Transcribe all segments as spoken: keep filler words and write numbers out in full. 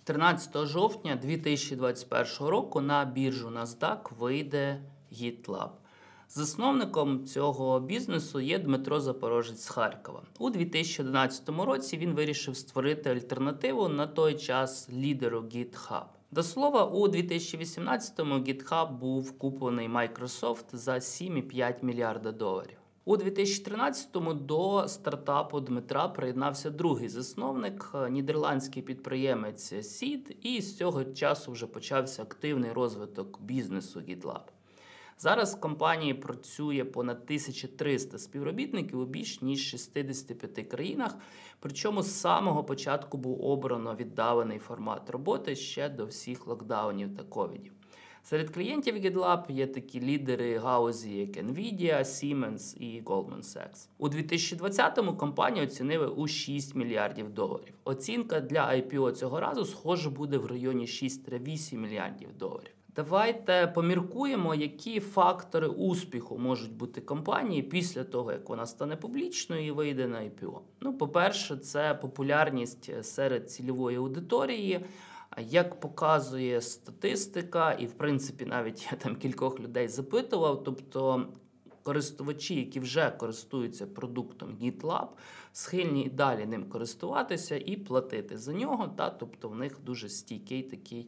тринадцятого жовтня дві тисячі двадцять першого року на біржу NASDAQ вийде GitLab. Засновником цього бізнесу є Дмитро Запорожець з Харкова. У дві тисячі одинадцятому році він вирішив створити альтернативу на той час лідеру GitHub. До слова, у дві тисячі вісімнадцятому GitHub був куплений Microsoft за сім цілих п'ять десятих мільярда доларів. У дві тисячі тринадцятому до стартапу Дмитра приєднався другий засновник, нідерландський підприємець Сід, і з цього часу вже почався активний розвиток бізнесу GitLab. Зараз в компанії працює понад тисяча триста співробітників у більш ніж шістдесяти п'яти країнах, причому з самого початку був обрано віддалений формат роботи ще до всіх локдаунів та ковідів. Серед клієнтів GitLab є такі лідери галузі, як Nvidia, Siemens і Goldman Sachs. У дві тисячі двадцятому компанію оцінили у шість мільярдів доларів. Оцінка для ай пі о цього разу, схоже, буде в районі шість-вісім мільярдів доларів. Давайте поміркуємо, які фактори успіху можуть бути компанії після того, як вона стане публічною і вийде на ай пі о. Ну, по-перше, це популярність серед цільової аудиторії. Як показує статистика, і в принципі навіть я там кількох людей запитував, тобто користувачі, які вже користуються продуктом GitLab, схильні і далі ним користуватися і платити за нього, та, тобто в них дуже стійкий такий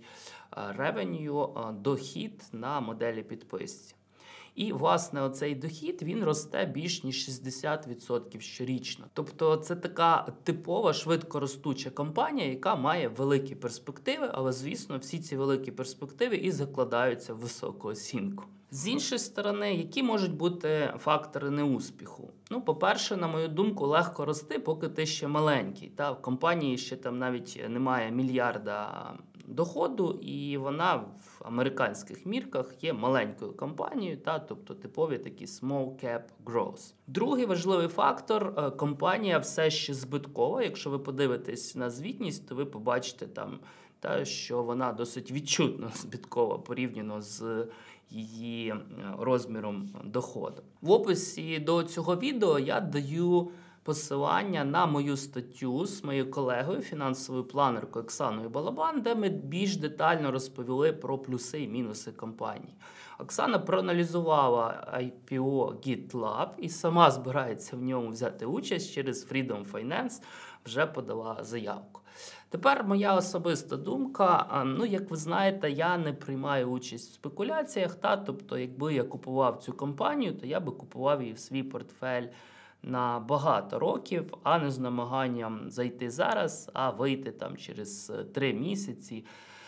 revenue, дохід на моделі підписці. І, власне, оцей дохід, він росте більш ніж шістдесят відсотків щорічно. Тобто це така типова, швидкоростуча компанія, яка має великі перспективи, але, звісно, всі ці великі перспективи і закладаються в високу оцінку. З іншої сторони, які можуть бути фактори неуспіху? Ну, по-перше, на мою думку, легко рости, поки ти ще маленький. Та в компанії ще там навіть немає мільярда доходу, і вона в американських мірках є маленькою компанією, та, тобто типові такі small cap growth. Другий важливий фактор – компанія все ще збиткова. Якщо ви подивитесь на звітність, то ви побачите там, та, що вона досить відчутно збиткова порівняно з її розміром доходу. В описі до цього відео я даю посилання на мою статтю з моєю колегою, фінансовою планеркою Оксаною Балабан, де ми більш детально розповіли про плюси і мінуси компанії. Оксана проаналізувала ай пі о GitLab і сама збирається в ньому взяти участь через Freedom Finance, вже подала заявку. Тепер моя особиста думка, ну, як ви знаєте, я не приймаю участь в спекуляціях, та, тобто, якби я купував цю компанію, то я би купував її в свій портфель на багато років, а не з намаганням зайти зараз, а вийти там через три місяці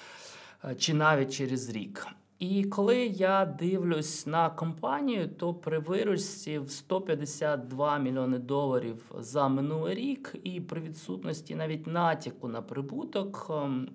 чи навіть через рік. І коли я дивлюсь на компанію, то при виручці в сто п'ятдесят два мільйони доларів за минулий рік і при відсутності навіть натяку на прибуток,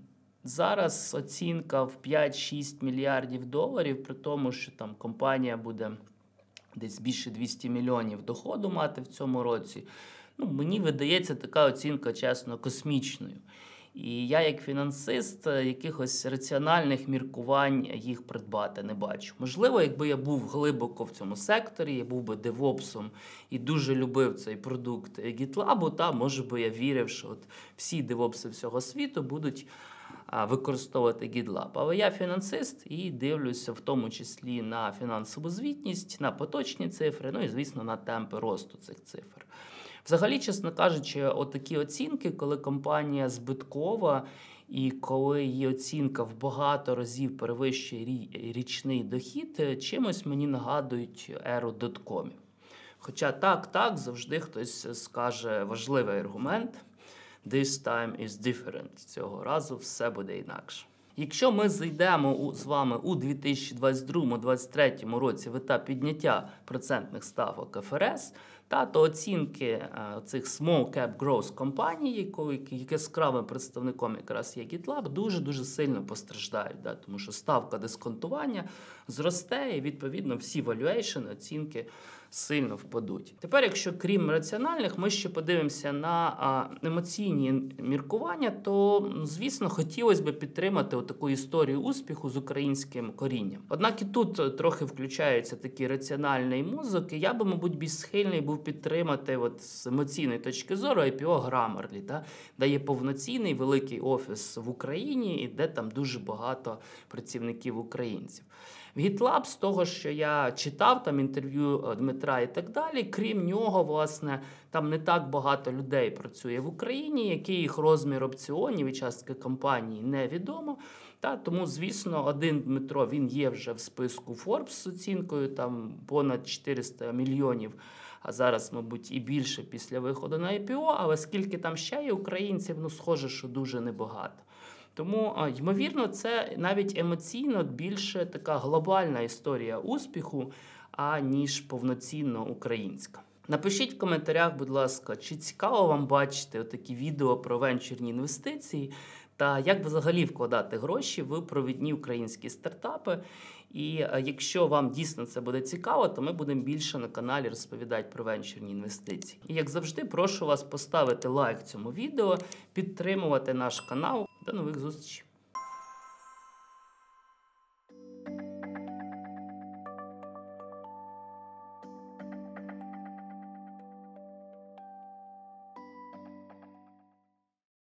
зараз оцінка в п'ять-шість мільярдів доларів, при тому, що там компанія буде десь більше двісті мільйонів доходу мати в цьому році, ну, мені видається така оцінка, чесно, космічною. І я, як фінансист, якихось раціональних міркувань їх придбати не бачу. Можливо, якби я був глибоко в цьому секторі, я був би девопсом і дуже любив цей продукт GitLab, та, може би я вірив, що от всі девопси всього світу будуть використовувати GitLab. Але я фінансист і дивлюся в тому числі на фінансову звітність, на поточні цифри, ну і, звісно, на темпи росту цих цифр. Взагалі, чесно кажучи, отакі оцінки, коли компанія збиткова і коли її оцінка в багато разів перевищує річний дохід, чимось мені нагадують еру доткомів. Хоча так-так, завжди хтось скаже важливий аргумент – This time is different. Цього разу все буде інакше. Якщо ми зайдемо з вами у дві тисячі двадцять другому - двадцять третьому році в етап підняття процентних ставок еф ар ес, та, то оцінки цих small cap growth компаній, які яскравим представником якраз є GitLab, дуже-дуже сильно постраждають, да, тому що ставка дисконтування зросте і, відповідно, всі valuation, оцінки сильно впадуть. Тепер, якщо крім раціональних, ми ще подивимося на емоційні міркування, то, звісно, хотілося б підтримати таку історію успіху з українським корінням. Однак і тут трохи включаються такі раціональний мозок, і я би, мабуть, більш схильний був підтримати от з емоційної точки зору ай пі о Grammarly, да, де є повноцінний великий офіс в Україні і де там дуже багато працівників українців. В GitLab, з того, що я читав, там інтерв'ю Дмитра і так далі, крім нього, власне, там не так багато людей працює в Україні, який їх розмір опціонів і частки компанії невідомо. Та, тому, звісно, один Дмитро, він є вже в списку Forbes з оцінкою там понад чотириста мільйонів, а зараз, мабуть, і більше після виходу на ай пі о, але скільки там ще є українців, ну, схоже, що дуже небагато. Тому, ймовірно, це навіть емоційно більше така глобальна історія успіху, аніж повноцінно українська. Напишіть в коментарях, будь ласка, чи цікаво вам бачити такі відео про венчурні інвестиції, та як взагалі вкладати гроші в провідні українські стартапи. І якщо вам дійсно це буде цікаво, то ми будемо більше на каналі розповідати про венчурні інвестиції. І як завжди, прошу вас поставити лайк цьому відео, підтримувати наш канал. До нових зустрічей!